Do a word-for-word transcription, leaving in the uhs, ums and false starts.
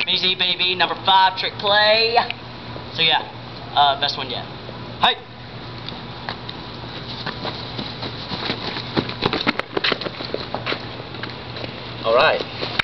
Easy baby, number five, trick play. So yeah, uh, best one yet. Hey! Alright.